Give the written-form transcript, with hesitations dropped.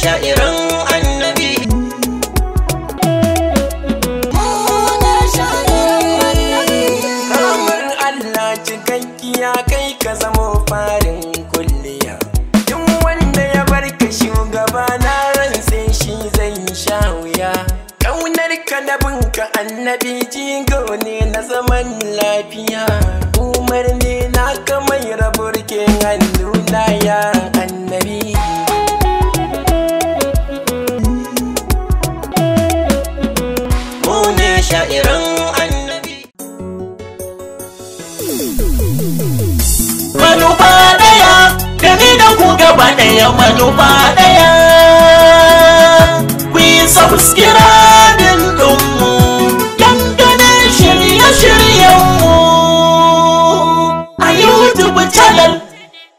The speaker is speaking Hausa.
sha'iran annabi. Ramar Allah cikakkiya kai ka zamo farin kulliya. Duk wanda ya barka shugaba na ran sai shi zai sha wuya. Ƙaunar ka da binka annabi jigo ne na zaman lafiya. Umarni na ka mai raburkin hannuna ya annabi. Mu ne sha'iran annabi. Manufa ɗaya, da ni da ku gaba ɗaya manufa ɗaya. Ku yi subscribe.